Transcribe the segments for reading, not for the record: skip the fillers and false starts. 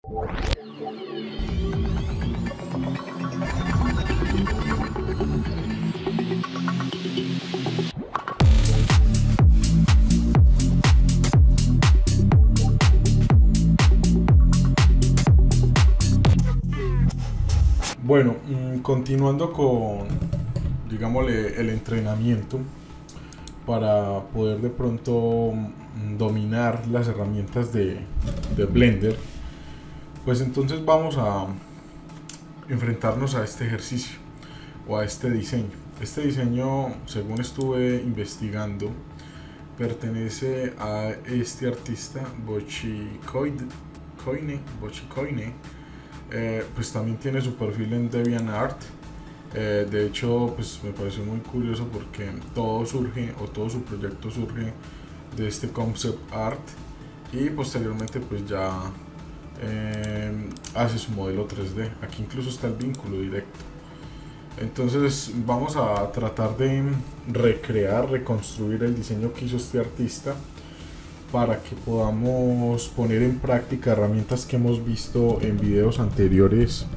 Bueno, continuando con, digámosle, el entrenamiento para poder de pronto dominar las herramientas de Blender, pues entonces vamos a enfrentarnos a este ejercicio o a este diseño. Este diseño, según estuve investigando, pertenece a este artista Bochikoine. Pues también tiene su perfil en DeviantArt. De hecho, pues me pareció muy curioso porque todo surge, o todo su proyecto surge de este concept art, y posteriormente pues ya hace su modelo 3D. Aquí incluso está el vínculo directo. Entonces vamos a tratar de recrear, reconstruir el diseño que hizo este artista para que podamos poner en práctica herramientas que hemos visto en videos anteriores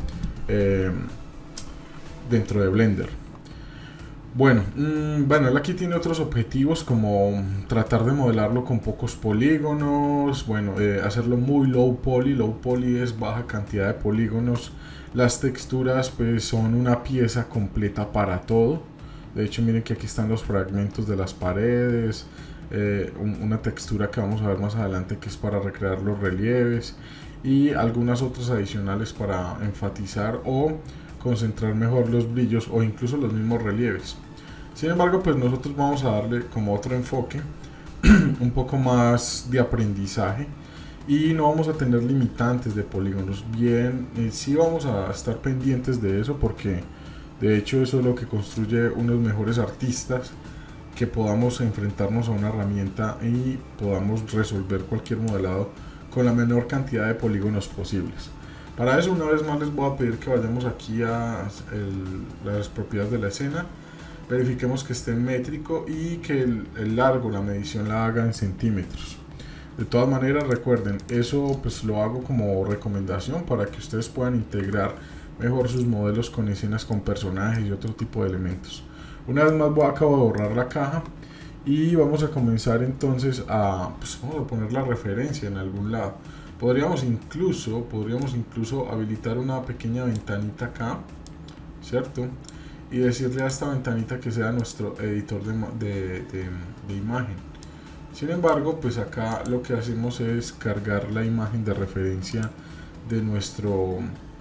dentro de Blender. Bueno, él aquí tiene otros objetivos, como tratar de modelarlo con pocos polígonos, hacerlo muy low poly. Low poly es baja cantidad de polígonos. Las texturas pues son una pieza completa para todo. De hecho, miren que aquí están los fragmentos de las paredes, una textura que vamos a ver más adelante que es para recrear los relieves, y algunas otras adicionales para enfatizar o concentrar mejor los brillos o incluso los mismos relieves. Sin embargo, pues nosotros vamos a darle como otro enfoque un poco más de aprendizaje, y no vamos a tener limitantes de polígonos. Bien, sí vamos a estar pendientes de eso, porque de hecho eso es lo que construye unos mejores artistas, que podamos enfrentarnos a una herramienta y podamos resolver cualquier modelado con la menor cantidad de polígonos posibles. Para eso, una vez más les voy a pedir que vayamos aquí a las propiedades de la escena, verifiquemos que esté en métrico y que el largo, la medición la haga en centímetros. De todas maneras, recuerden, eso pues lo hago como recomendación para que ustedes puedan integrar mejor sus modelos con escenas con personajes y otro tipo de elementos. Una vez más acabo de borrar la caja y vamos a comenzar entonces vamos a poner la referencia en algún lado. Podríamos incluso habilitar una pequeña ventanita acá, ¿cierto? Y decirle a esta ventanita que sea nuestro editor de imagen. Sin embargo, pues acá lo que hacemos es cargar la imagen de referencia de nuestro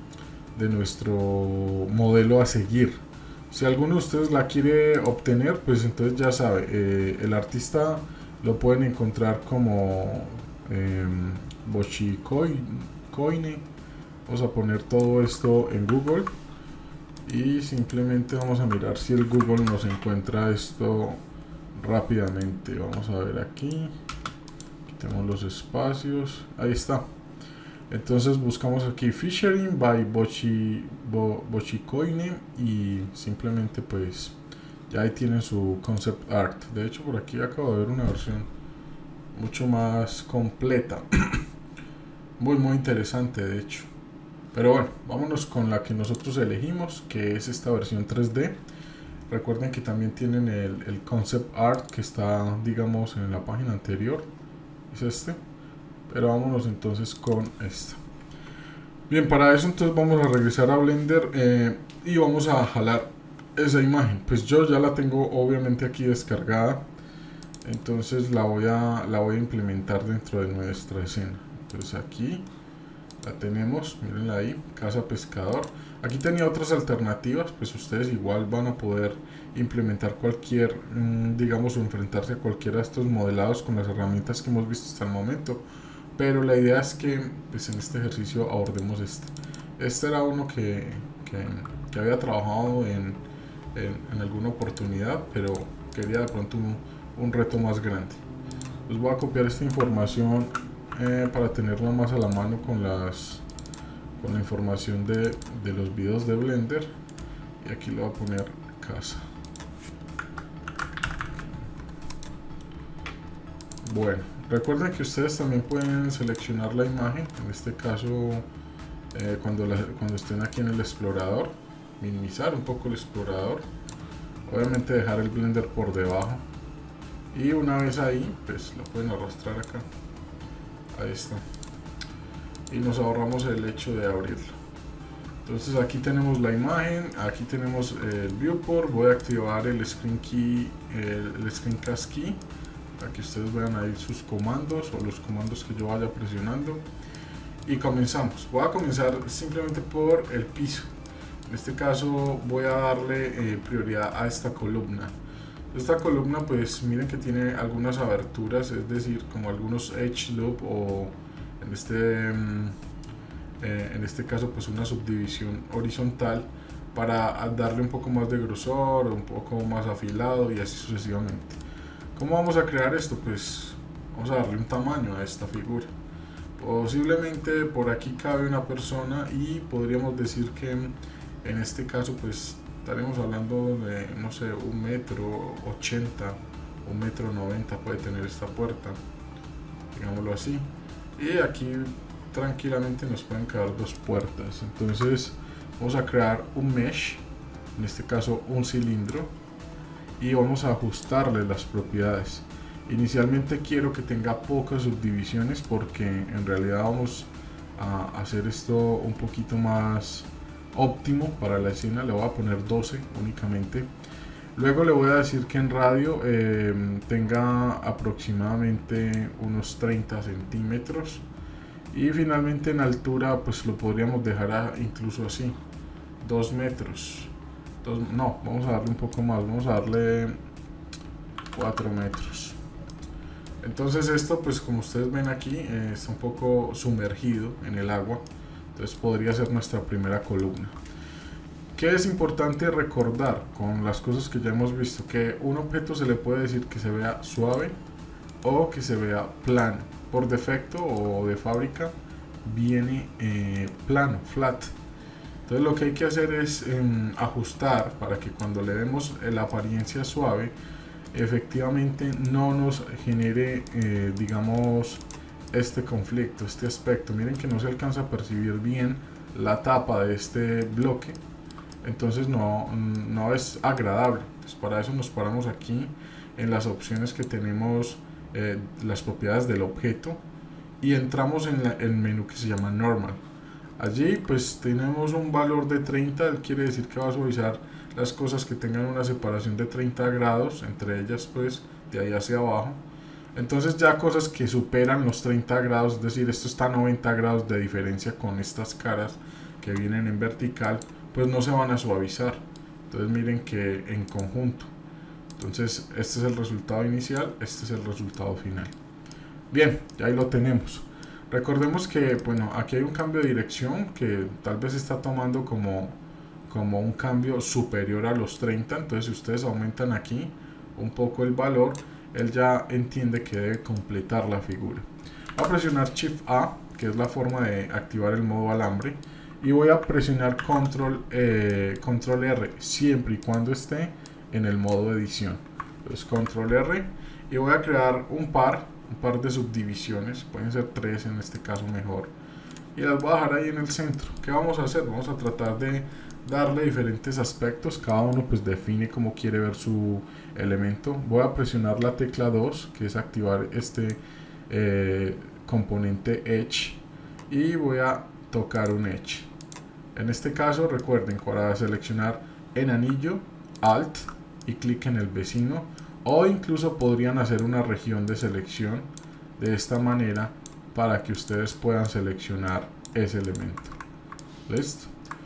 modelo a seguir. Si alguno de ustedes la quiere obtener, pues entonces ya sabe, el artista lo pueden encontrar como Bochikoine. Vamos a poner todo esto en Google y simplemente vamos a mirar si el Google nos encuentra esto rápidamente. Vamos a ver aquí, quitemos los espacios, ahí está. Entonces buscamos aquí Featuring by Bochikoine y simplemente pues ya ahí tienen su concept art. De hecho, por aquí acabo de ver una versión mucho más completa, muy interesante de hecho. Pero bueno, vámonos con la que nosotros elegimos, que es esta versión 3D. Recuerden que también tienen el concept art que está, digamos, en la página anterior, es este. Pero vámonos entonces con esta. Bien, para eso entonces vamos a regresar a Blender y vamos a jalar esa imagen. Pues yo ya la tengo obviamente aquí descargada, entonces la voy a implementar dentro de nuestra escena. Entonces aquí la tenemos, mírenla ahí, casa pescador. Aquí tenía otras alternativas, pues ustedes igual van a poder implementar cualquier, digamos, o enfrentarse a cualquiera de estos modelados con las herramientas que hemos visto hasta el momento. Pero la idea es que pues, en este ejercicio abordemos este. Este era uno que había trabajado en alguna oportunidad, pero quería de pronto un reto más grande. Les voy a copiar esta información para tenerla más a la mano con la información de los videos de Blender, y aquí le voy a poner casa. Bueno, recuerden que ustedes también pueden seleccionar la imagen, en este caso cuando estén aquí en el explorador, minimizar un poco el explorador, obviamente dejar el Blender por debajo, y una vez ahí pues lo pueden arrastrar acá, ahí está, y nos ahorramos el hecho de abrirlo. Entonces aquí tenemos la imagen, aquí tenemos el viewport. Voy a activar el screen key, el screencast key, para que ustedes vean ahí sus comandos o los comandos que yo vaya presionando. Y comenzamos. Voy a comenzar simplemente por el piso. En este caso voy a darle prioridad a esta columna. Esta columna, pues miren que tiene algunas aberturas, es decir, como algunos edge loop, o en este caso pues una subdivisión horizontal, para darle un poco más de grosor, un poco más afilado y así sucesivamente. ¿Cómo vamos a crear esto? Pues vamos a darle un tamaño a esta figura. Posiblemente por aquí cabe una persona, y podríamos decir que en este caso pues estaremos hablando de, no sé, 1,80 m, 1,90 m puede tener esta puerta, digámoslo así. Y aquí tranquilamente nos pueden quedar dos puertas. Entonces vamos a crear un mesh, en este caso un cilindro, y vamos a ajustarle las propiedades. Inicialmente quiero que tenga pocas subdivisiones, porque en realidad vamos a hacer esto un poquito más óptimo para la escena. Le voy a poner 12 únicamente. Luego le voy a decir que en radio tenga aproximadamente unos 30 centímetros. Y finalmente en altura pues lo podríamos dejar incluso así, 2 metros. No, vamos a darle un poco más, vamos a darle 4 metros. Entonces esto, pues como ustedes ven aquí, está un poco sumergido en el agua. Entonces podría ser nuestra primera columna. ¿Qué es importante recordar con las cosas que ya hemos visto? Que un objeto se le puede decir que se vea suave o que se vea plano. Por defecto o de fábrica viene plano, flat. Entonces lo que hay que hacer es ajustar para que cuando le demos la apariencia suave, efectivamente no nos genere digamos este conflicto, este aspecto. Miren que no se alcanza a percibir bien la tapa de este bloque, entonces no es agradable. Pues para eso nos paramos aquí en las opciones que tenemos, las propiedades del objeto, y entramos en el menú que se llama Normal. Allí pues tenemos un valor de 30, quiere decir que va a suavizar las cosas que tengan una separación de 30 grados, entre ellas pues de ahí hacia abajo. Entonces ya cosas que superan los 30 grados, es decir, esto está a 90 grados de diferencia con estas caras que vienen en vertical, pues no se van a suavizar. Entonces miren que en conjunto. Entonces este es el resultado inicial, este es el resultado final. Bien, ya ahí lo tenemos. Recordemos que, bueno, aquí hay un cambio de dirección que tal vez está tomando como un cambio superior a los 30. Entonces si ustedes aumentan aquí un poco el valor, él ya entiende que debe completar la figura. Voy a presionar Shift A, que es la forma de activar el modo alambre, y voy a presionar Control R siempre y cuando esté en el modo edición. Entonces Control R, y voy a crear un par de subdivisiones, pueden ser 3 en este caso mejor, y las voy a dejar ahí en el centro. ¿Qué vamos a hacer? Vamos a tratar de darle diferentes aspectos, cada uno pues define cómo quiere ver su elemento. Voy a presionar la tecla 2, que es activar este componente Edge, y voy a tocar un Edge. En este caso recuerden, para seleccionar en anillo, Alt y clic en el vecino, o incluso podrían hacer una región de selección de esta manera para que ustedes puedan seleccionar ese elemento. ¿Listo?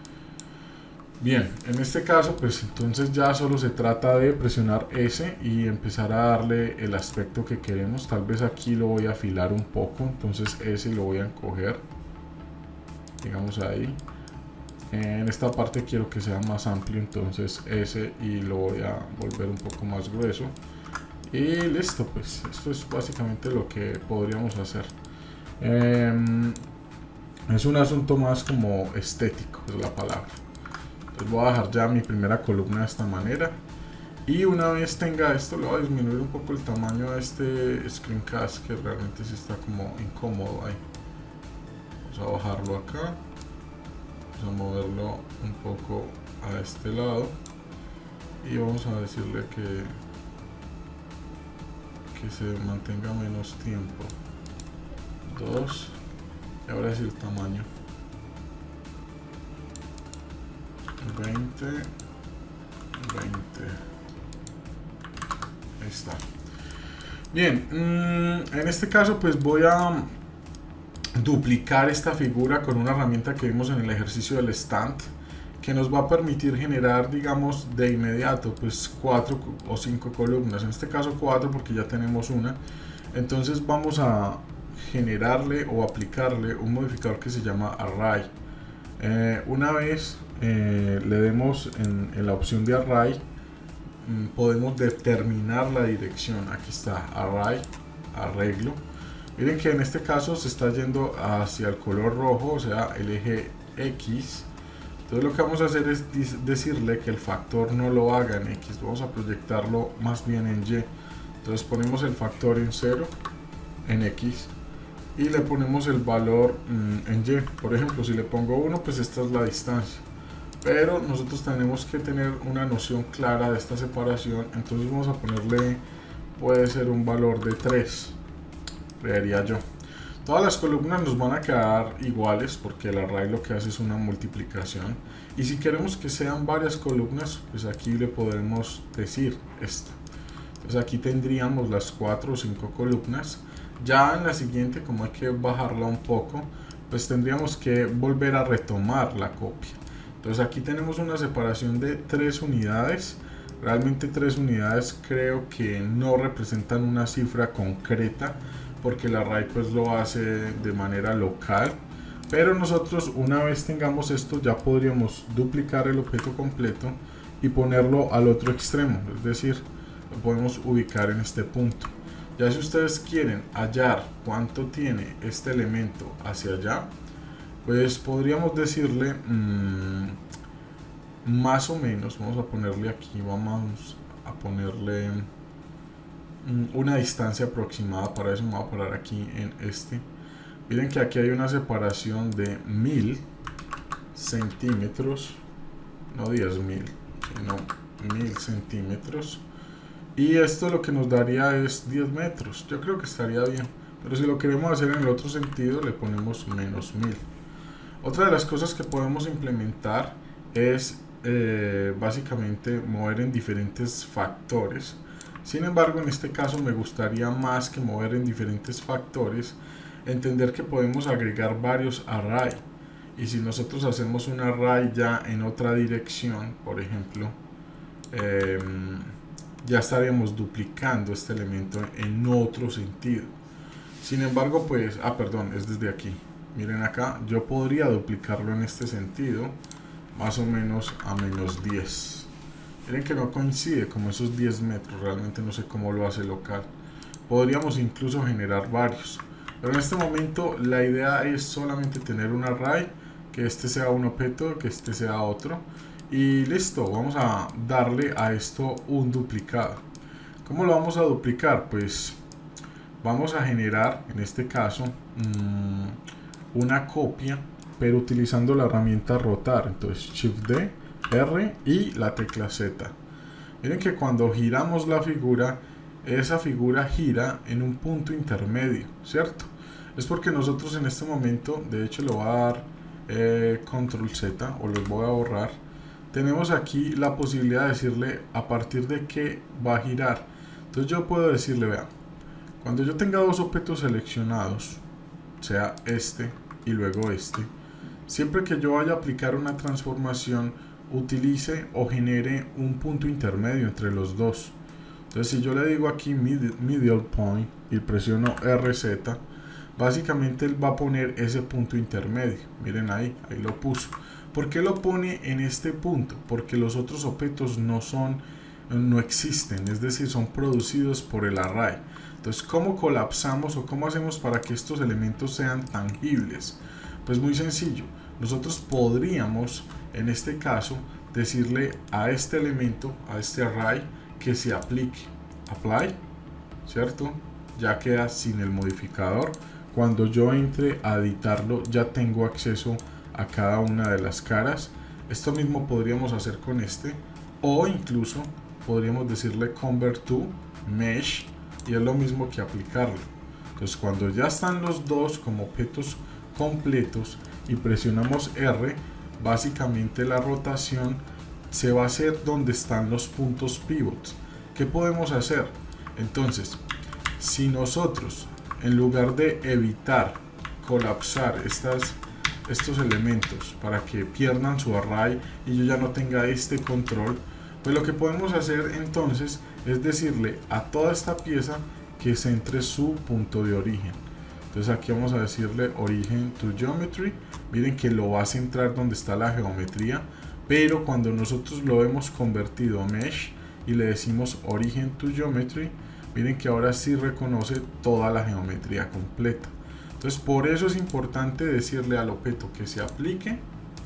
Bien, en este caso pues entonces ya solo se trata de presionar S y empezar a darle el aspecto que queremos. Tal vez aquí lo voy a afilar un poco, entonces S lo voy a encoger, digamos ahí. En esta parte quiero que sea más amplio, entonces S, y lo voy a volver un poco más grueso. Y listo, pues esto es básicamente lo que podríamos hacer. Es un asunto más como estético, es la palabra. Entonces voy a dejar ya mi primera columna de esta manera. Y una vez tenga esto, le voy a disminuir un poco el tamaño a este screencast, que realmente sí está como incómodo ahí. Vamos a bajarlo acá, vamos a moverlo un poco a este lado y vamos a decirle que se mantenga menos tiempo. 2, y ahora sí el tamaño 20. Ahí está. Bien, en este caso pues voy a duplicar esta figura con una herramienta que vimos en el ejercicio del stand, que nos va a permitir generar, digamos, de inmediato pues 4 o 5 columnas, en este caso 4 porque ya tenemos una. Entonces vamos a generarle o aplicarle un modificador que se llama array. Una vez le demos en la opción de array, podemos determinar la dirección. Aquí está, array, arreglo. Miren que en este caso se está yendo hacia el color rojo, o sea, el eje X. Entonces lo que vamos a hacer es decirle que el factor no lo haga en X, vamos a proyectarlo más bien en Y. Entonces ponemos el factor en 0, en X, y le ponemos el valor en Y. Por ejemplo, si le pongo 1, pues esta es la distancia. Pero nosotros tenemos que tener una noción clara de esta separación, entonces vamos a ponerle, puede ser un valor de 3, creería yo. Todas las columnas nos van a quedar iguales porque el array lo que hace es una multiplicación. Y si queremos que sean varias columnas, pues aquí le podemos decir esto. Entonces aquí tendríamos las 4 o 5 columnas. Ya en la siguiente, como hay que bajarla un poco, pues tendríamos que volver a retomar la copia. Entonces aquí tenemos una separación de 3 unidades. Realmente 3 unidades creo que no representan una cifra concreta, porque el array pues lo hace de manera local. Pero nosotros, una vez tengamos esto, ya podríamos duplicar el objeto completo y ponerlo al otro extremo, es decir, lo podemos ubicar en este punto. Ya si ustedes quieren hallar cuánto tiene este elemento hacia allá, pues podríamos decirle más o menos, vamos a ponerle aquí, vamos a ponerle una distancia aproximada. Para eso me voy a parar aquí en este. Miren que aquí hay una separación de 1000 centímetros, no 10.000, sino 1000 centímetros, y esto lo que nos daría es 10 metros. Yo creo que estaría bien, pero si lo queremos hacer en el otro sentido, le ponemos menos 1000. Otra de las cosas que podemos implementar es básicamente mover en diferentes factores. Sin embargo, en este caso me gustaría, más que mover en diferentes factores, entender que podemos agregar varios array. Y si nosotros hacemos un array ya en otra dirección, por ejemplo, ya estaríamos duplicando este elemento en otro sentido. Sin embargo, pues, perdón, es desde aquí. Miren acá, yo podría duplicarlo en este sentido, más o menos a menos 10. Miren que no coincide como esos 10 metros, realmente no sé cómo lo hace local. Podríamos incluso generar varios, pero en este momento la idea es solamente tener un array, que este sea un objeto, que este sea otro, y listo. Vamos a darle a esto un duplicado. ¿Cómo lo vamos a duplicar? Pues vamos a generar, en este caso, una copia, pero utilizando la herramienta rotar. Entonces Shift D, R y la tecla Z. Miren que cuando giramos la figura, esa figura gira en un punto intermedio, ¿cierto? Es porque nosotros en este momento, de hecho le voy a dar Control Z, o los voy a borrar. Tenemos aquí la posibilidad de decirle a partir de qué va a girar. Entonces yo puedo decirle, vean, cuando yo tenga dos objetos seleccionados, sea este y luego este, siempre que yo vaya a aplicar una transformación, utilice o genere un punto intermedio entre los dos. Entonces si yo le digo aquí middle point y presiono RZ, básicamente él va a poner ese punto intermedio. Miren ahí lo puso. ¿Por qué lo pone en este punto? Porque los otros objetos no existen, es decir, son producidos por el array. Entonces, ¿cómo colapsamos o cómo hacemos para que estos elementos sean tangibles? Pues muy sencillo. Nosotros podríamos, en este caso, decirle a este elemento, a este array, que se aplique. Apply, ¿cierto? Ya queda sin el modificador. Cuando yo entre a editarlo ya tengo acceso a cada una de las caras. Esto mismo podríamos hacer con este, o incluso podríamos decirle convert to mesh y es lo mismo que aplicarlo. Entonces cuando ya están los dos como objetos completos y presionamos R, básicamente la rotación se va a hacer donde están los puntos pivots. ¿Qué podemos hacer? Entonces, si nosotros en lugar de evitar colapsar estos elementos para que pierdan su array y yo ya no tenga este control, pues lo que podemos hacer entonces es decirle a toda esta pieza que centre su punto de origen. Entonces aquí vamos a decirle origin to geometry. Miren que lo va a centrar donde está la geometría, pero cuando nosotros lo hemos convertido a mesh y le decimos origin to geometry, miren que ahora sí reconoce toda la geometría completa. Entonces por eso es importante decirle al objeto que se aplique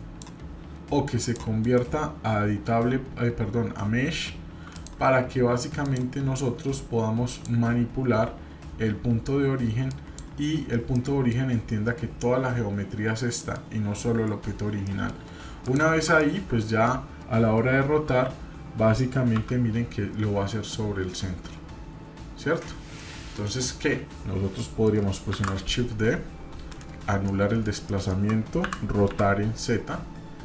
o que se convierta a editable, a mesh, para que básicamente nosotros podamos manipular el punto de origen y el punto de origen entienda que toda la geometría es esta y no solo el objeto original. Una vez ahí, pues ya a la hora de rotar, básicamente miren que lo va a hacer sobre el centro, ¿cierto? Entonces, ¿qué? Nosotros podríamos presionar Shift D, anular el desplazamiento, rotar en Z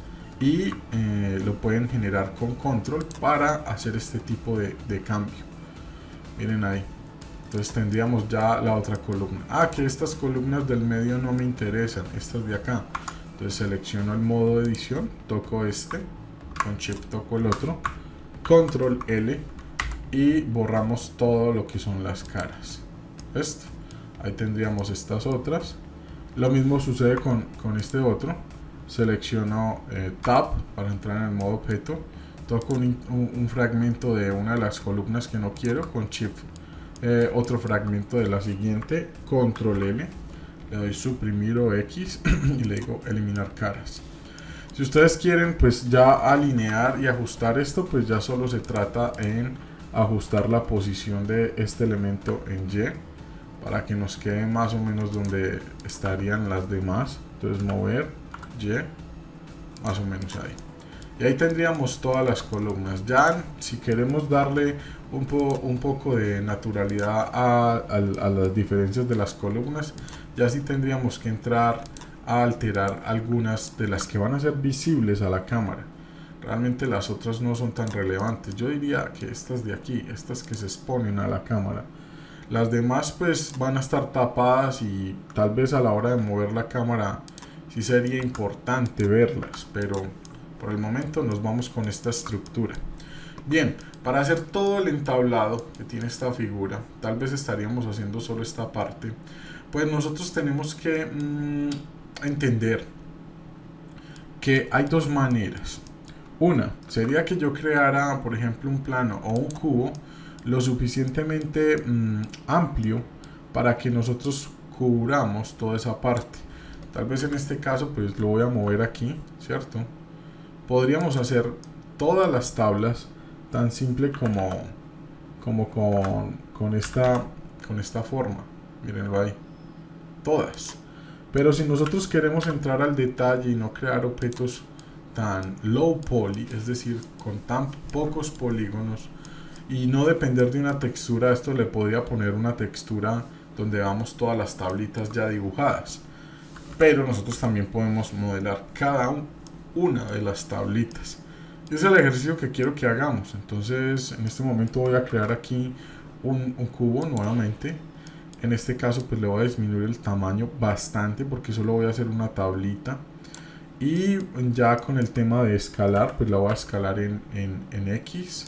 y lo pueden generar con Control para hacer este tipo de cambio. Miren ahí. Entonces tendríamos ya la otra columna. Que estas columnas del medio no me interesan, estas de acá. Entonces selecciono el modo de edición, toco este, con Shift toco el otro, Control L y borramos todo lo que son las caras. Esto. Ahí tendríamos estas otras. Lo mismo sucede con este otro. Selecciono Tab para entrar en el modo objeto. Toco un fragmento de una de las columnas que no quiero con Shift. Otro fragmento de la siguiente, Control L, le doy suprimir o X y le digo eliminar caras. Si ustedes quieren pues ya alinear y ajustar esto, pues ya solo se trata en ajustar la posición de este elemento en Y para que nos quede más o menos donde estarían las demás. Entonces mover Y más o menos ahí. Y ahí tendríamos todas las columnas. Ya si queremos darle un poco de naturalidad a las diferencias de las columnas, ya sí tendríamos que entrar a alterar algunas de las que van a ser visibles a la cámara. Realmente las otras no son tan relevantes. Yo diría que estas de aquí, estas que se exponen a la cámara, las demás pues van a estar tapadas y tal vez a la hora de mover la cámara sí sería importante verlas, pero por el momento nos vamos con esta estructura. Bien, para hacer todo el entablado que tiene esta figura, tal vez estaríamos haciendo solo esta parte, pues nosotros tenemos que entender que hay dos maneras. Una sería que yo creara, por ejemplo, un plano o un cubo lo suficientemente amplio para que nosotros cubramos toda esa parte. Tal vez en este caso pues lo voy a mover aquí, ¿cierto? Podríamos hacer todas las tablas tan simple como con esta forma. Mírenlo ahí. Todas. Pero si nosotros queremos entrar al detalle y no crear objetos tan low poly, es decir, con tan pocos polígonos y no depender de una textura, esto le podría poner una textura donde veamos todas las tablitas ya dibujadas. Pero nosotros también podemos modelar cada una de las tablitas. Ese es el ejercicio que quiero que hagamos. Entonces en este momento voy a crear aquí un cubo nuevamente. En este caso pues le voy a disminuir el tamaño bastante porque solo voy a hacer una tablita. Y ya con el tema de escalar, pues la voy a escalar en X,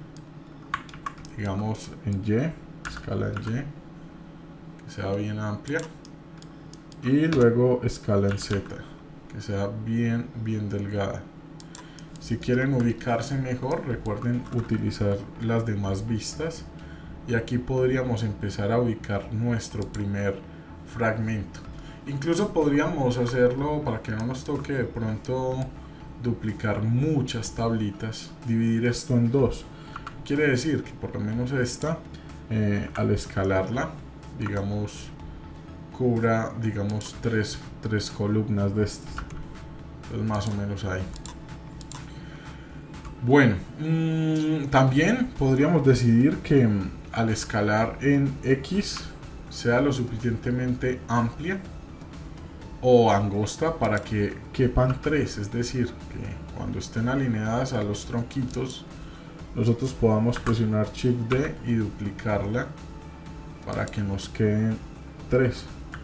digamos en Y, escala en Y, que sea bien amplia, y luego escala en Z, que sea bien delgada. Si quieren ubicarse mejor, recuerden utilizar las demás vistas, y aquí podríamos empezar a ubicar nuestro primer fragmento. Incluso podríamos hacerlo para que no nos toque de pronto duplicar muchas tablitas, dividir esto en dos. Quiere decir que por lo menos esta, al escalarla, digamos, cubra, digamos, tres columnas de estas. Entonces, más o menos ahí. Bueno, también podríamos decidir que al escalar en X sea lo suficientemente amplia o angosta para que quepan tres, es decir, que cuando estén alineadas a los tronquitos nosotros podamos presionar Shift D y duplicarla para que nos queden tres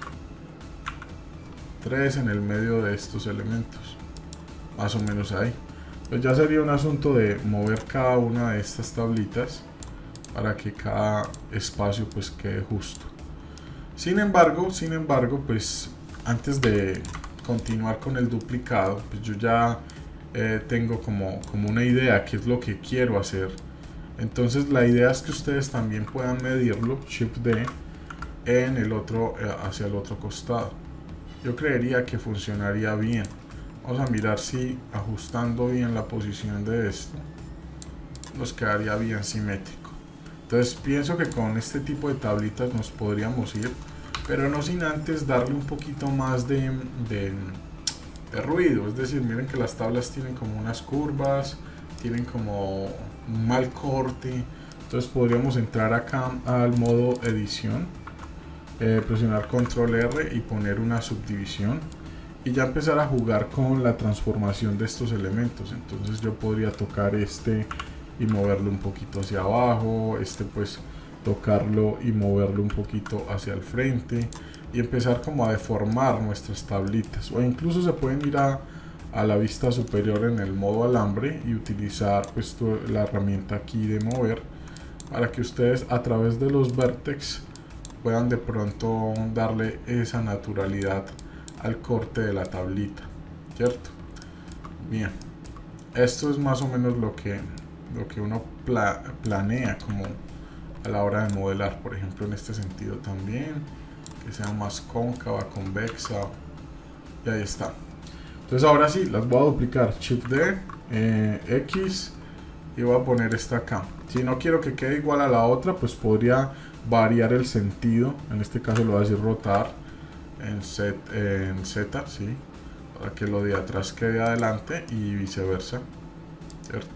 en el medio de estos elementos, más o menos ahí. Pues ya sería un asunto de mover cada una de estas tablitas para que cada espacio pues quede justo. Sin embargo, pues antes de continuar con el duplicado, pues yo ya tengo como una idea qué es lo que quiero hacer. Entonces la idea es que ustedes también puedan medirlo, Shift D, en el otro, hacia el otro costado. Yo creería que funcionaría bien. Vamos a mirar si ajustando bien la posición de esto nos quedaría bien simétrico. Entonces pienso que con este tipo de tablitas nos podríamos ir, pero no sin antes darle un poquito más de ruido. Es decir, miren que las tablas tienen como unas curvas, tienen como un mal corte. Entonces podríamos entrar acá al modo edición, presionar control R y poner una subdivisión y ya empezar a jugar con la transformación de estos elementos. Entonces yo podría tocar este y moverlo un poquito hacia abajo, este pues tocarlo y moverlo un poquito hacia el frente y empezar como a deformar nuestras tablitas, o incluso se pueden ir a la vista superior en el modo alambre y utilizar pues la herramienta aquí de mover para que ustedes a través de los vértices puedan de pronto darle esa naturalidad al corte de la tablita, ¿cierto? Bien, esto es más o menos lo que uno planea como a la hora de modelar. Por ejemplo, en este sentido también, que sea más cóncava, convexa, y ahí está. Entonces ahora sí, las voy a duplicar, Shift D, X, y voy a poner esta acá. Si no quiero que quede igual a la otra, pues podría variar el sentido. En este caso lo voy a decir rotar en Z, ¿sí? Para que lo de atrás quede adelante y viceversa, ¿cierto?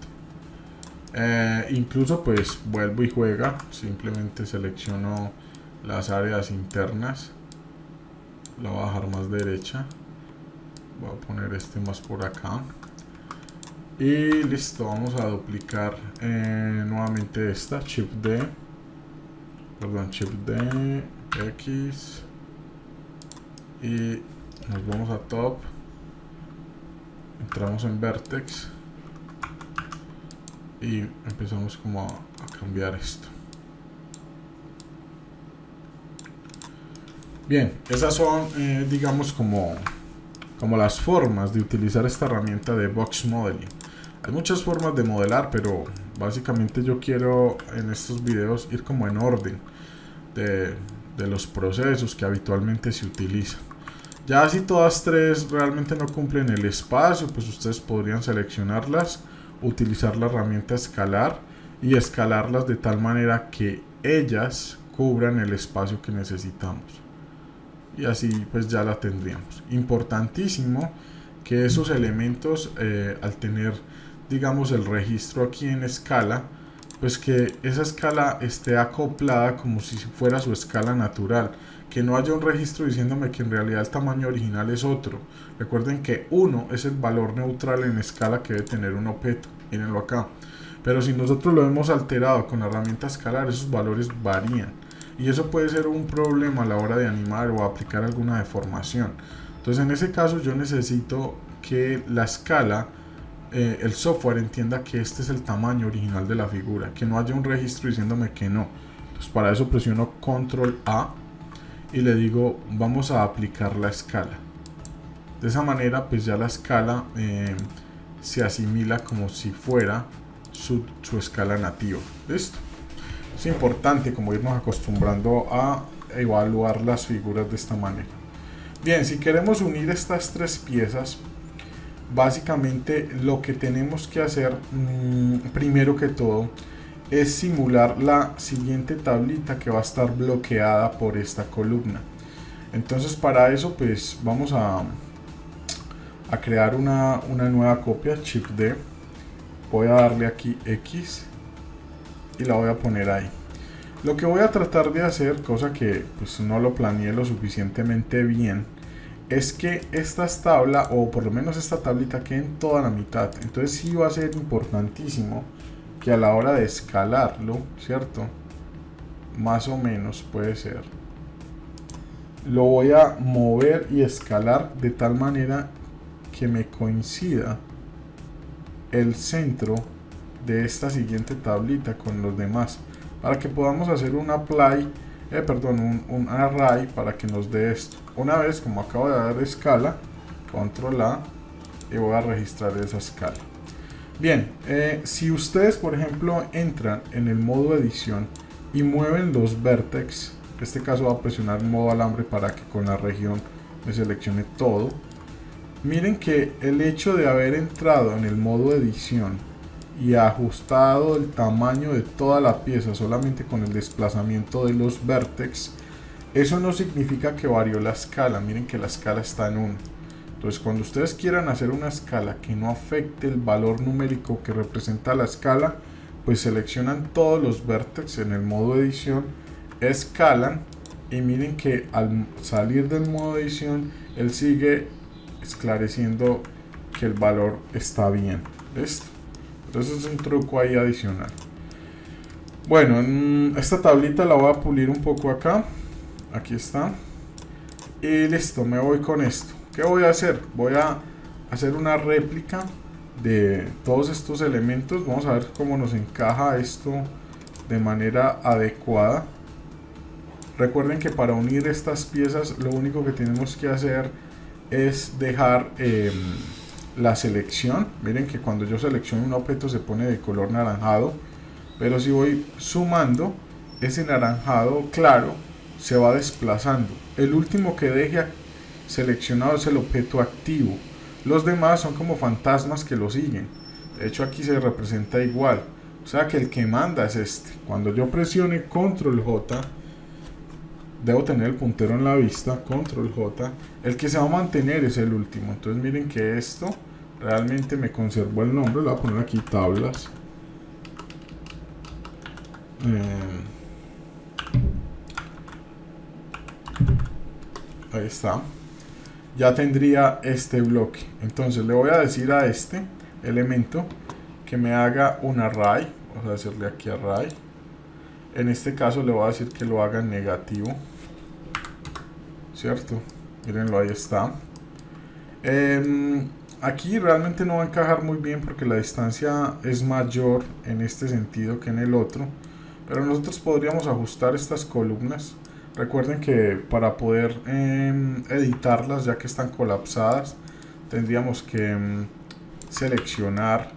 Incluso pues vuelvo y juega, simplemente selecciono las áreas internas, la voy a dejar más derecha, voy a poner este más por acá y listo. Vamos a duplicar nuevamente esta, Shift D, X, y nos vamos a top, entramos en vertex y empezamos como a cambiar esto. Bien, esas son digamos como las formas de utilizar esta herramienta de Box Modeling. Hay muchas formas de modelar, pero básicamente yo quiero en estos videos ir como en orden de los procesos que habitualmente se utilizan. Ya si todas tres realmente no cumplen el espacio, pues ustedes podrían seleccionarlas, utilizar la herramienta escalar y escalarlas de tal manera que ellas cubran el espacio que necesitamos, y así pues ya la tendríamos. Importantísimo que esos elementos al tener digamos el registro aquí en escala, pues que esa escala esté acoplada como si fuera su escala natural, que no haya un registro diciéndome que en realidad el tamaño original es otro. Recuerden que 1 es el valor neutral en escala que debe tener un objeto, mírenlo acá, pero si nosotros lo hemos alterado con la herramienta escalar, esos valores varían y eso puede ser un problema a la hora de animar o aplicar alguna deformación. Entonces en ese caso yo necesito que la escala, el software entienda que este es el tamaño original de la figura, que no haya un registro diciéndome que no. Entonces para eso presiono control A y le digo vamos a aplicar la escala. De esa manera pues ya la escala se asimila como si fuera su escala nativa. ¿Listo? Es importante como irnos acostumbrando a evaluar las figuras de esta manera. Bien, si queremos unir estas tres piezas, básicamente lo que tenemos que hacer primero que todo es simular la siguiente tablita que va a estar bloqueada por esta columna. Entonces para eso pues vamos a crear una nueva copia, Shift D, voy a darle aquí X y la voy a poner ahí. Lo que voy a tratar de hacer, cosa que pues no lo planeé lo suficientemente bien, es que estas tablas, o por lo menos esta tablita, quede en toda la mitad. Entonces sí va a ser importantísimo que a la hora de escalarlo, ¿cierto? Más o menos puede ser. Lo voy a mover y escalar de tal manera que me coincida el centro de esta siguiente tablita con los demás, para que podamos hacer un array para que nos dé esto. Una vez, como acabo de dar escala, control A, y voy a registrar esa escala. Bien, si ustedes por ejemplo entran en el modo edición y mueven los vertex, en este caso va a presionar modo alambre para que con la región me seleccione todo. Miren que el hecho de haber entrado en el modo edición y ajustado el tamaño de toda la pieza solamente con el desplazamiento de los vertex, eso no significa que varió la escala. Miren que la escala está en 1. Entonces cuando ustedes quieran hacer una escala que no afecte el valor numérico que representa la escala, pues seleccionan todos los vertex en el modo edición, escalan, y miren que al salir del modo edición él sigue esclareciendo que el valor está bien. ¿Listo? Entonces es un truco ahí adicional. Bueno, esta tablita la voy a pulir un poco acá. Aquí está. Y listo, me voy con esto. ¿Qué voy a hacer? Voy a hacer una réplica de todos estos elementos. Vamos a ver cómo nos encaja esto de manera adecuada. Recuerden que para unir estas piezas lo único que tenemos que hacer es dejar la selección. Miren que cuando yo selecciono un objeto se pone de color naranjado, pero si voy sumando, ese naranjado claro se va desplazando. El último que deje seleccionado es el objeto activo. Los demás son como fantasmas que lo siguen. De hecho aquí se representa igual. O sea que el que manda es este. Cuando yo presione Control J, debo tener el puntero en la vista, Control J, el que se va a mantener es el último. Entonces miren que esto realmente me conservó el nombre. Le voy a poner aquí tablas. Ahí está. Ya tendría este bloque. Entonces le voy a decir a este elemento que me haga un array. Vamos a decirle aquí array. En este caso le voy a decir que lo haga en negativo, ¿cierto? Mírenlo, ahí está. Aquí realmente no va a encajar muy bien porque la distancia es mayor en este sentido que en el otro, pero nosotros podríamos ajustar estas columnas. Recuerden que para poder editarlas, ya que están colapsadas, tendríamos que seleccionar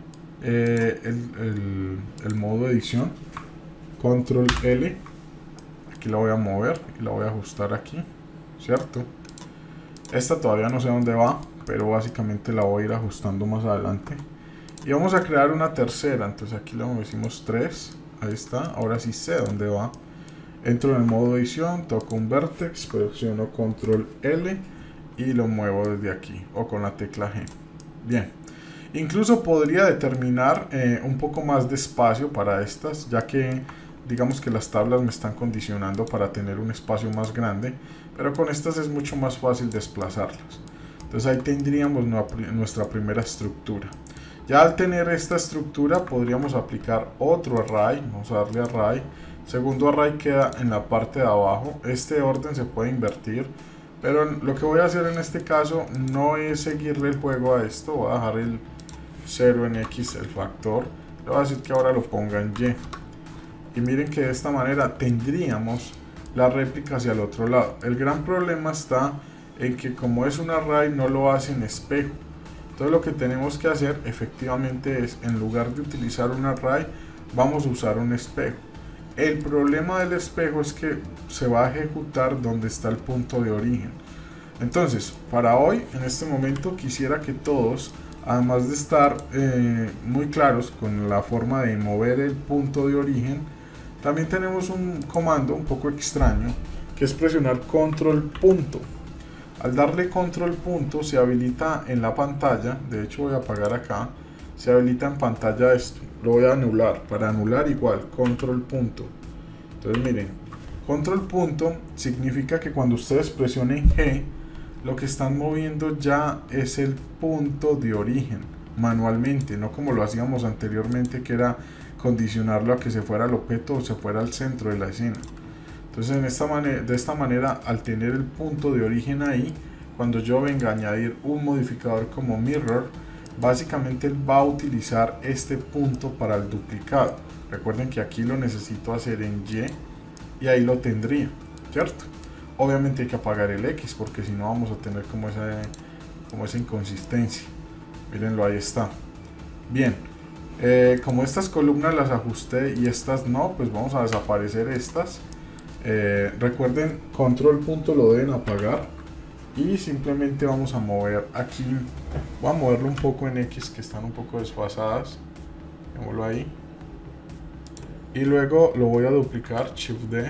el modo edición, Control L, aquí la voy a mover y la voy a ajustar aquí, ¿cierto? Esta todavía no sé dónde va, pero básicamente la voy a ir ajustando más adelante. Y vamos a crear una tercera, entonces aquí le decimos 3, ahí está, ahora sí sé dónde va. Entro en el modo edición, toco un vertex, presiono Control L y lo muevo desde aquí, o con la tecla G. Bien, incluso podría determinar un poco más de espacio para estas, ya que digamos que las tablas me están condicionando para tener un espacio más grande, pero con estas es mucho más fácil desplazarlas. Entonces ahí tendríamos nuestra primera estructura. Ya al tener esta estructura podríamos aplicar otro array. Vamos a darle array. Segundo array queda en la parte de abajo. Este orden se puede invertir, pero lo que voy a hacer en este caso no es seguirle el juego a esto. Voy a dejar el 0 en X, el factor. Le voy a decir que ahora lo ponga en Y. Y miren que de esta manera tendríamos la réplica hacia el otro lado. El gran problema está en que como es un array no lo hace en espejo. Entonces lo que tenemos que hacer efectivamente es, en lugar de utilizar un array, vamos a usar un espejo. El problema del espejo es que se va a ejecutar donde está el punto de origen. Entonces, para hoy, en este momento, quisiera que todos además de estar muy claros con la forma de mover el punto de origen, también tenemos un comando un poco extraño, que es presionar control punto. Al darle control punto se habilita en la pantalla, de hecho voy a apagar acá, se habilita en pantalla esto, lo voy a anular, para anular igual, control punto. Entonces miren, control punto significa que cuando ustedes presionen G, lo que están moviendo ya es el punto de origen, manualmente, no como lo hacíamos anteriormente, que era condicionarlo a que se fuera al objeto o se fuera al centro de la escena. Entonces de esta manera, al tener el punto de origen ahí, cuando yo venga a añadir un modificador como mirror, básicamente él va a utilizar este punto para el duplicado. Recuerden que aquí lo necesito hacer en Y ahí lo tendría, ¿cierto? Obviamente hay que apagar el X porque si no vamos a tener como esa inconsistencia. Mírenlo, ahí está. Bien, como estas columnas las ajusté y estas no, pues vamos a desaparecer estas. Recuerden, control punto lo deben apagar y simplemente vamos a mover aquí. Voy a moverlo un poco en X, que están un poco desfasadas. Démoslo ahí. Y luego lo voy a duplicar, Shift D,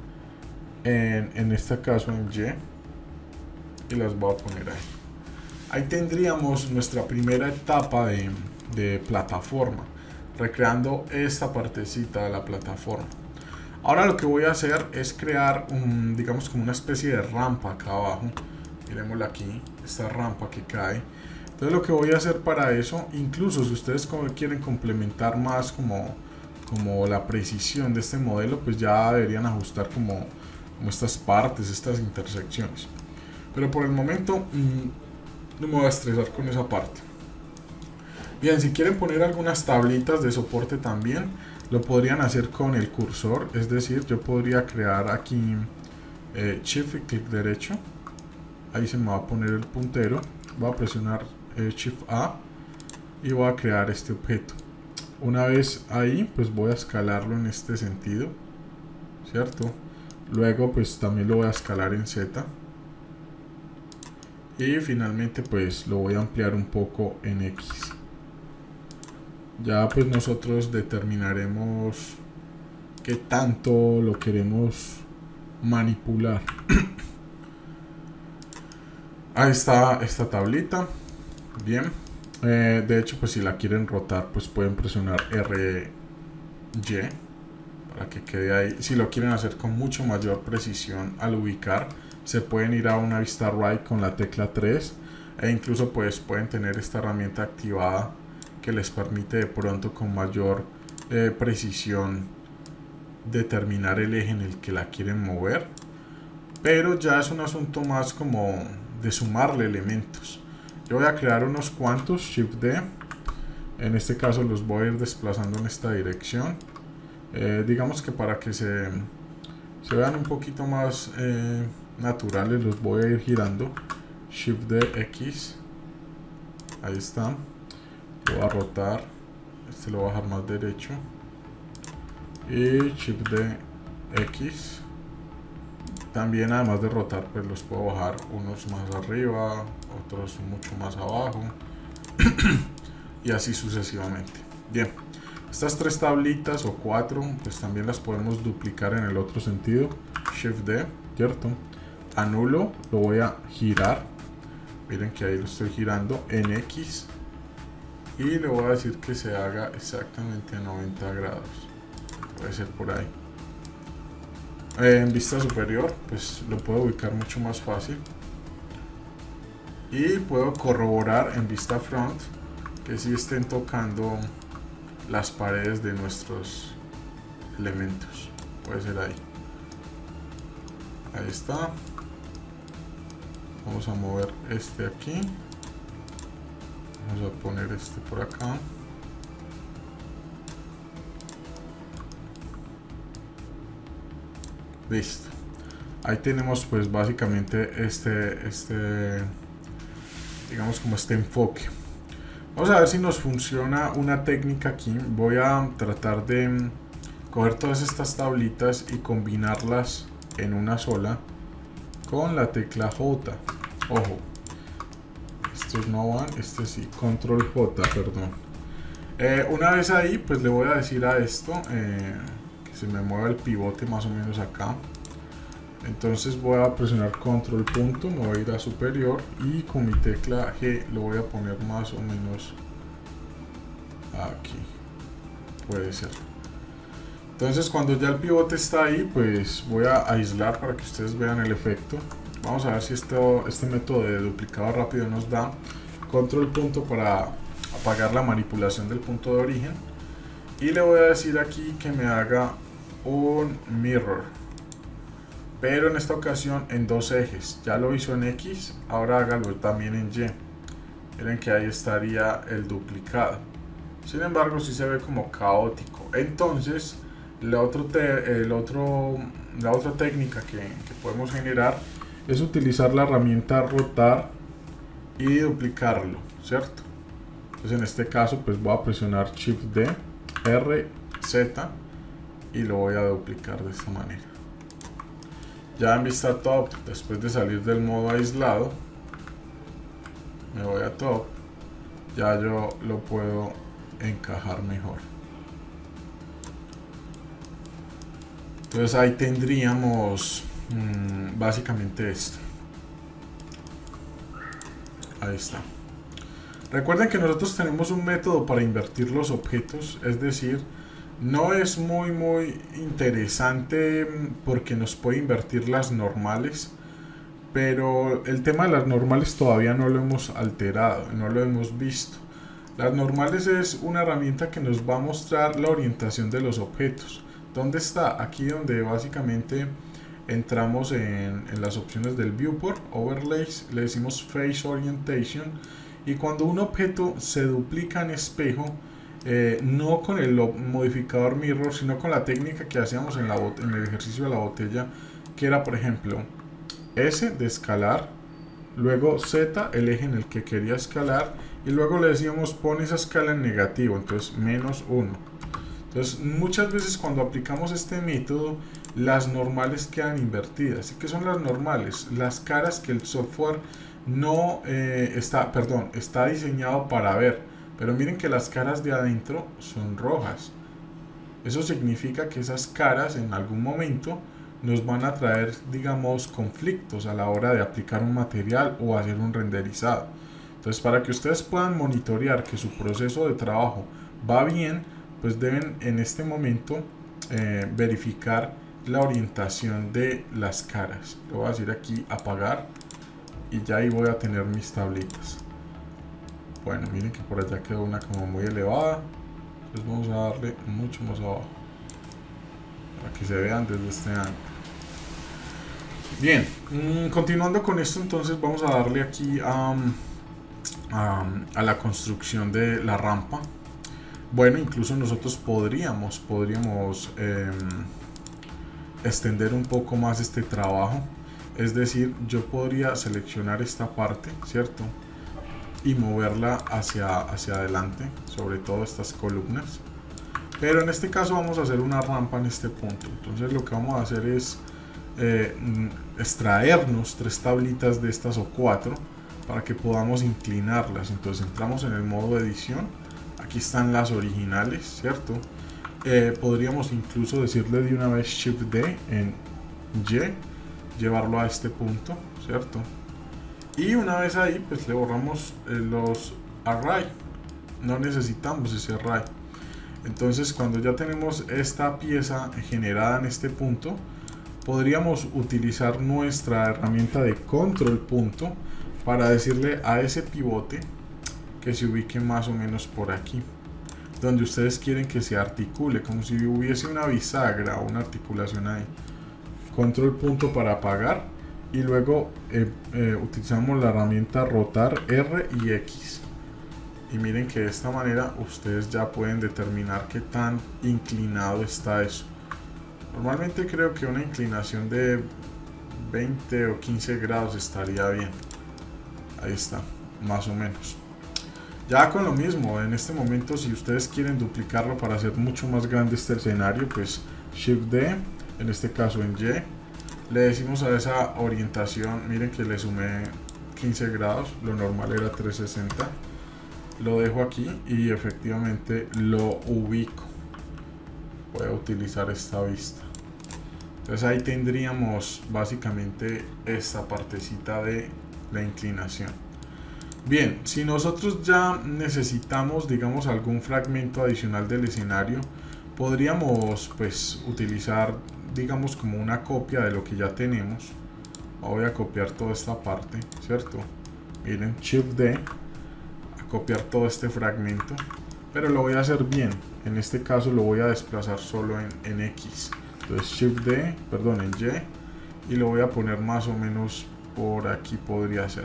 en este caso en Y, y las voy a poner ahí. Ahí tendríamos nuestra primera etapa de plataforma, recreando esta partecita de la plataforma. Ahora lo que voy a hacer es crear digamos como una especie de rampa acá abajo. Miremosla aquí, esta rampa que cae. Entonces lo que voy a hacer para eso, incluso si ustedes quieren complementar más como la precisión de este modelo, pues ya deberían ajustar como estas partes, estas intersecciones. Pero por el momento no me voy a estresar con esa parte. Bien, si quieren poner algunas tablitas de soporte también, lo podrían hacer con el cursor. Es decir, yo podría crear aquí Shift y clic derecho. Ahí se me va a poner el puntero. Voy a presionar Shift A y voy a crear este objeto. Una vez ahí, pues voy a escalarlo en este sentido, ¿cierto? Luego pues también lo voy a escalar en Z. Y finalmente pues lo voy a ampliar un poco en X. Ya pues nosotros determinaremos qué tanto lo queremos manipular. Ahí está esta tablita. Bien. De hecho, pues si la quieren rotar, pues pueden presionar RY para que quede ahí. Si lo quieren hacer con mucho mayor precisión al ubicar, se pueden ir a una vista right con la tecla 3 e incluso pues pueden tener esta herramienta activada que les permite de pronto con mayor precisión determinar el eje en el que la quieren mover. Pero ya es un asunto más como de sumarle elementos. Yo voy a crear unos cuantos, Shift D. En este caso los voy a ir desplazando en esta dirección. Digamos que para que se vean un poquito más naturales, los voy a ir girando. Shift D, X. Ahí está. Lo voy a rotar. Este lo voy a dejar más derecho. Y Shift D, X. También además de rotar, pues los puedo bajar unos más arriba, otros mucho más abajo y así sucesivamente. Bien, estas tres tablitas o cuatro, pues también las podemos duplicar en el otro sentido. Shift D, ¿cierto? Anulo, lo voy a girar. Miren que ahí lo estoy girando en X y le voy a decir que se haga exactamente a 90 grados. Puede ser por ahí. En vista superior, pues lo puedo ubicar mucho más fácil. Y puedo corroborar en vista front que sí estén tocando las paredes de nuestros elementos. Puede ser ahí. Ahí está. Vamos a mover este aquí. Vamos a poner este por acá. Listo. Ahí tenemos pues básicamente digamos como este enfoque. Vamos a ver si nos funciona una técnica aquí. Voy a tratar de coger todas estas tablitas y combinarlas en una sola con la tecla J. Ojo, estos no van, este sí, control J, perdón. Una vez ahí, pues le voy a decir a esto que se me mueva el pivote más o menos acá. Entonces voy a presionar control punto, me voy a ir a superior y con mi tecla G lo voy a poner más o menos aquí, puede ser. Entonces cuando ya el pivote está ahí, pues voy a aislar para que ustedes vean el efecto. Vamos a ver si este método de duplicado rápido nos da. Control punto para apagar la manipulación del punto de origen. Y le voy a decir aquí que me haga un mirror, pero en esta ocasión en dos ejes. Ya lo hizo en X, ahora hágalo también en Y. Miren que ahí estaría el duplicado. Sin embargo, sí se ve como caótico. Entonces, la otra técnica que podemos generar es utilizar la herramienta rotar y duplicarlo, ¿cierto? Entonces en este caso pues voy a presionar Shift D, R, Z y lo voy a duplicar de esta manera. Ya en vista top, después de salir del modo aislado, me voy a top, ya yo lo puedo encajar mejor. Entonces ahí tendríamos básicamente esto. Ahí está. Recuerden que nosotros tenemos un método para invertir los objetos, es decir, no es muy interesante porque nos puede invertir las normales, pero el tema de las normales todavía no lo hemos alterado, no lo hemos visto. Las normales es una herramienta que nos va a mostrar la orientación de los objetos. ¿Dónde está? Aquí donde básicamente entramos en las opciones del viewport, overlays, le decimos face orientation, y cuando un objeto se duplica en espejo, no con el modificador mirror, sino con la técnica que hacíamos en el ejercicio de la botella, que era por ejemplo S de escalar, luego Z, el eje en el que quería escalar, y luego le decíamos pon esa escala en negativo, entonces -1. Entonces muchas veces cuando aplicamos este método, las normales quedan invertidas. ¿Y qué son las normales? Las caras que el software no está diseñado para ver, pero miren que las caras de adentro son rojas. Eso significa que esas caras en algún momento nos van a traer, digamos, conflictos a la hora de aplicar un material o hacer un renderizado. Entonces, para que ustedes puedan monitorear que su proceso de trabajo va bien, pues deben en este momento verificar la orientación de las caras. Le voy a decir aquí apagar y ya ahí voy a tener mis tablitas. Bueno, miren que por allá quedó una como muy elevada, entonces vamos a darle mucho más abajo para que se vean desde este ángulo. Bien, continuando con esto, entonces vamos a darle aquí a la construcción de la rampa. Bueno, incluso nosotros podríamos extender un poco más este trabajo. Es decir, yo podría seleccionar esta parte, ¿cierto? Y moverla hacia adelante, sobre todo estas columnas. Pero en este caso vamos a hacer una rampa en este punto. Entonces lo que vamos a hacer es extraernos 3 tablitas de estas o 4 para que podamos inclinarlas. Entonces entramos en el modo de edición. Aquí están las originales, ¿cierto? Podríamos incluso decirle de una vez Shift D en Y, llevarlo a este punto, ¿cierto? Y una vez ahí, pues le borramos los array. No necesitamos ese array. Entonces, cuando ya tenemos esta pieza generada en este punto, podríamos utilizar nuestra herramienta de control punto para decirle a ese pivote que se ubique más o menos por aquí, donde ustedes quieren que se articule, como si hubiese una bisagra o una articulación ahí. Control punto para apagar y luego utilizamos la herramienta rotar R y X. Y miren que de esta manera ustedes ya pueden determinar qué tan inclinado está eso. Normalmente creo que una inclinación de 20 o 15 grados estaría bien. Ahí está, más o menos. Ya con lo mismo, en este momento si ustedes quieren duplicarlo para hacer mucho más grande este escenario, pues Shift D, en este caso en Y, le decimos a esa orientación, miren que le sumé 15 grados, lo normal era 360. Lo dejo aquí y efectivamente lo ubico. Voy a utilizar esta vista. Entonces ahí tendríamos básicamente esta partecita de la inclinación. Bien, si nosotros ya necesitamos, digamos, algún fragmento adicional del escenario, podríamos pues utilizar, digamos, como una copia de lo que ya tenemos. Voy a copiar toda esta parte, ¿cierto? Miren, Shift D, a copiar todo este fragmento, pero lo voy a hacer bien. En este caso lo voy a desplazar solo en X. Entonces Shift D, perdón, en Y, y lo voy a poner más o menos por aquí podría ser.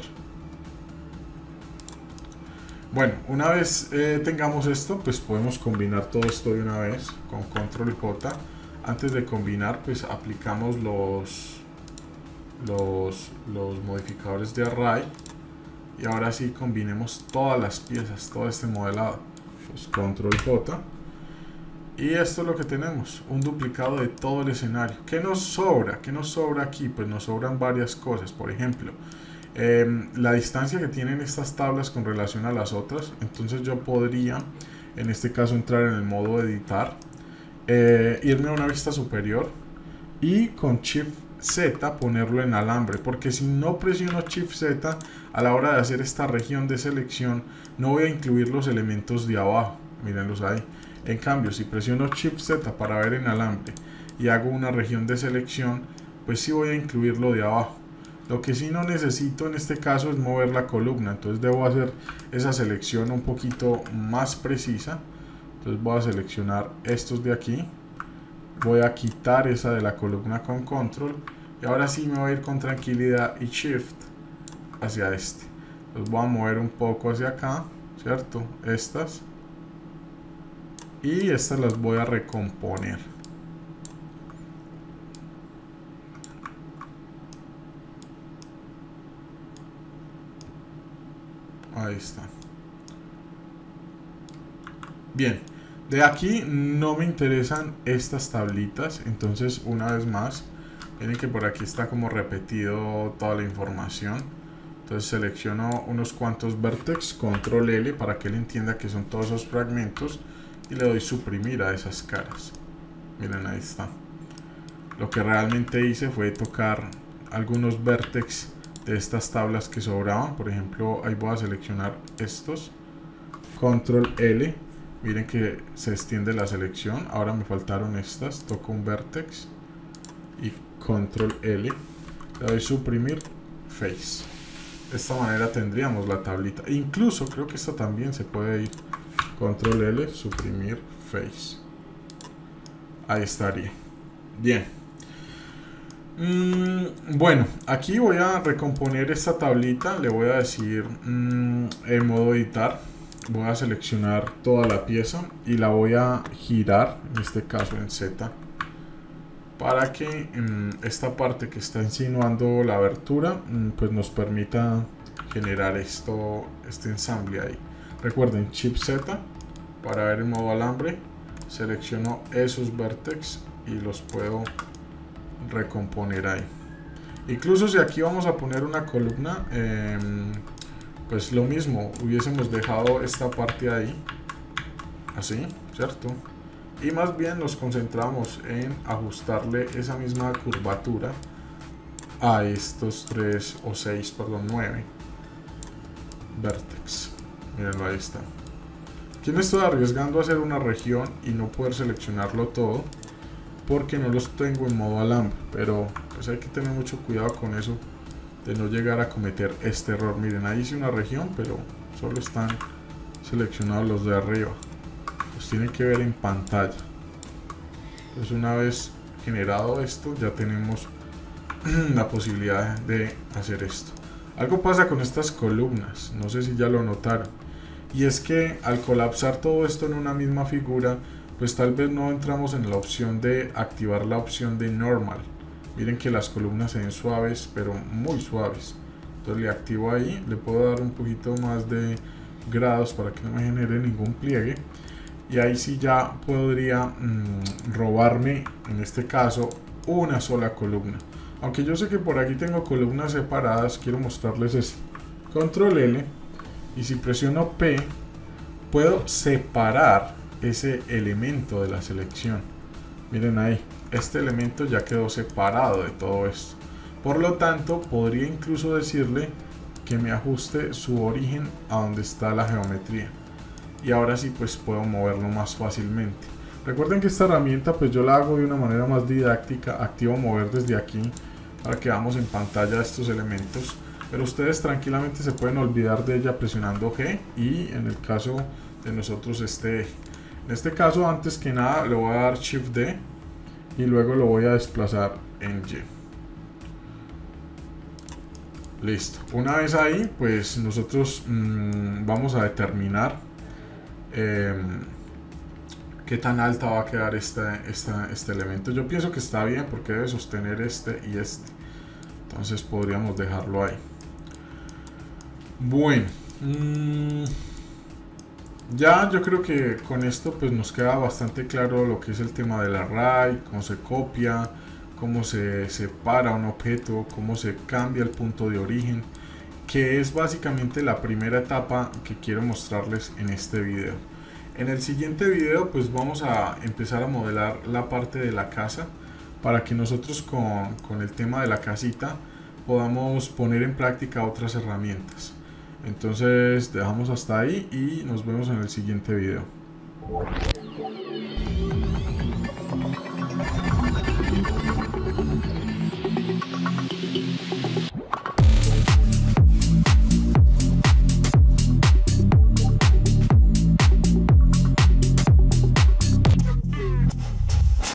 Bueno, una vez tengamos esto, pues podemos combinar todo esto de una vez con Control J. Antes de combinar, pues aplicamos los modificadores de Array. Y ahora sí combinemos todas las piezas, todo este modelado. Pues Control J. Y esto es lo que tenemos, un duplicado de todo el escenario. ¿Qué nos sobra? ¿Qué nos sobra aquí? Pues nos sobran varias cosas. Por ejemplo, la distancia que tienen estas tablas con relación a las otras. Entonces yo podría, en este caso, entrar en el modo editar, irme a una vista superior y con Shift Z ponerlo en alambre, porque si no presiono Shift Z a la hora de hacer esta región de selección, no voy a incluir los elementos de abajo, mírenlos ahí. En cambio, si presiono Shift Z para ver en alambre y hago una región de selección, pues sí voy a incluir lo de abajo. Lo que sí no necesito en este caso es mover la columna, entonces debo hacer esa selección un poquito más precisa. Entonces voy a seleccionar estos de aquí, voy a quitar esa de la columna con Control y ahora sí me voy a ir con tranquilidad y Shift hacia este. Entonces voy a mover un poco hacia acá, ¿cierto? Estas. Y estas las voy a recomponer. Ahí está. Bien, de aquí no me interesan estas tablitas. Entonces una vez más, miren que por aquí está como repetido toda la información. Entonces selecciono unos cuantos vertex, Control L para que él entienda que son todos esos fragmentos. Y le doy suprimir a esas caras. Miren, ahí está. Lo que realmente hice fue tocar algunos vértices de estas tablas que sobraban. Por ejemplo, ahí voy a seleccionar estos. Control L. Miren que se extiende la selección. Ahora me faltaron estas. Toco un vértex. Y Control L. Le doy suprimir face. De esta manera tendríamos la tablita. E incluso creo que esta también se puede ir. Control L, suprimir face. Ahí estaría. Bien. Bueno, aquí voy a recomponer esta tablita. Le voy a decir en modo editar. Voy a seleccionar toda la pieza y la voy a girar, en este caso en Z, para que esta parte que está insinuando la abertura pues nos permita generar este ensamble ahí. Recuerden, Shift Z para ver en modo alambre, selecciono esos vértices y los puedo recomponer ahí. Incluso si aquí vamos a poner una columna, pues lo mismo, hubiésemos dejado esta parte ahí, así, ¿cierto? Y más bien nos concentramos en ajustarle esa misma curvatura a estos 9 vértices. Mírenlo, ahí está. Aquí me estoy arriesgando a hacer una región y no poder seleccionarlo todo porque no los tengo en modo alambre, pero pues hay que tener mucho cuidado con eso de no llegar a cometer este error. Miren, ahí hice una región, pero solo están seleccionados los de arriba. Los tienen que ver en pantalla. Entonces una vez generado esto, ya tenemos la posibilidad de hacer esto. Algo pasa con estas columnas, no sé si ya lo notaron, y es que al colapsar todo esto en una misma figura, pues tal vez no entramos en la opción de activar la opción de normal. Miren que las columnas se ven suaves, pero muy suaves. Entonces le activo ahí, le puedo dar un poquito más de grados para que no me genere ningún pliegue. Y ahí sí ya podría robarme, en este caso, una sola columna. Aunque yo sé que por aquí tengo columnas separadas, quiero mostrarles esto. Control L, y si presiono P, puedo separar ese elemento de la selección. Miren ahí, este elemento ya quedó separado de todo esto. Por lo tanto, podría incluso decirle que me ajuste su origen a donde está la geometría. Y ahora sí, pues puedo moverlo más fácilmente. Recuerden que esta herramienta pues yo la hago de una manera más didáctica. Activo mover desde aquí para que veamos en pantalla estos elementos. Pero ustedes tranquilamente se pueden olvidar de ella presionando G y en el caso de nosotros este eje. En este caso, antes que nada, le voy a dar Shift D y luego lo voy a desplazar en Y. Listo. Una vez ahí, pues nosotros vamos a determinar qué tan alta va a quedar este elemento. Yo pienso que está bien porque debe sostener este y este. Entonces podríamos dejarlo ahí. Bueno. Ya yo creo que con esto pues nos queda bastante claro lo que es el tema del array, cómo se copia, cómo se separa un objeto, cómo se cambia el punto de origen, que es básicamente la primera etapa que quiero mostrarles en este video. En el siguiente video pues vamos a empezar a modelar la parte de la casa para que nosotros con el tema de la casita podamos poner en práctica otras herramientas. Entonces dejamos hasta ahí y nos vemos en el siguiente video.